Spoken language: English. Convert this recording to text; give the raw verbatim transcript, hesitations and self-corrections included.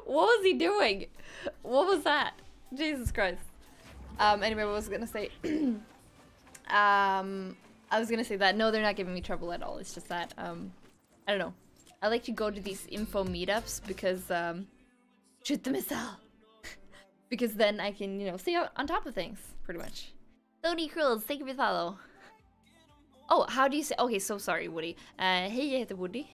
What was he doing? What was that? Jesus Christ. Um, anyway, what was I gonna say? um, I was gonna say that, no, they're not giving me trouble at all. It's just that, um, I don't know. I like to go to these info meetups because, um, shoot the missile. Because then I can, you know, stay on top of things, pretty much. Tony Krills, thank you for the follow. Oh, how do you say? Okay, so sorry, Woody. Uh, hej, jag heter Woody.